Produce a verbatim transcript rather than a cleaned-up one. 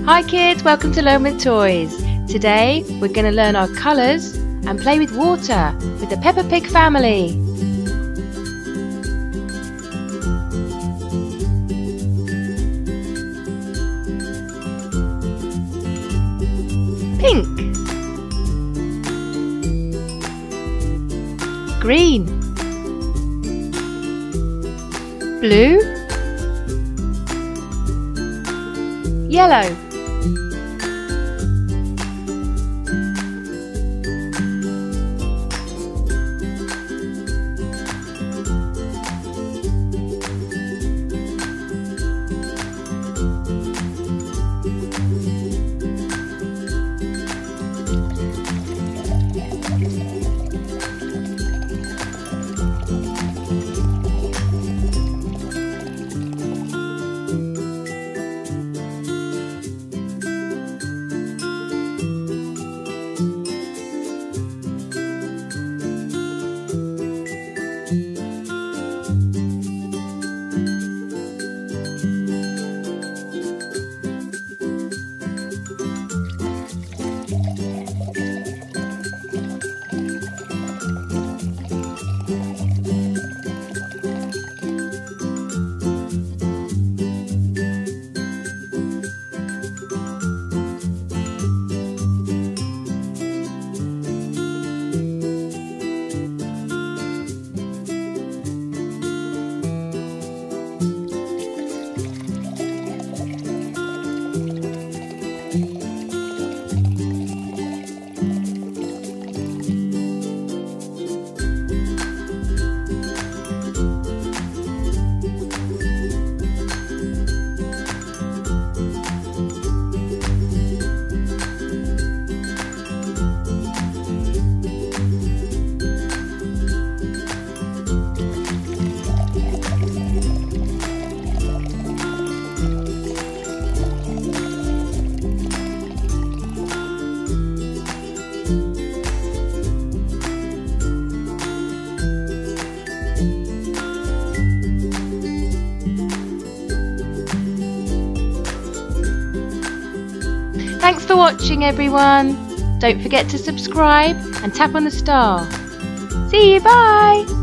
Hi kids, welcome to Learn with Toys. Today we're going to learn our colours and play with water with the Peppa Pig family. Pink, green, blue, yellow, Thanks for watching everyone. Don't forget to subscribe and tap on the star. See you, bye!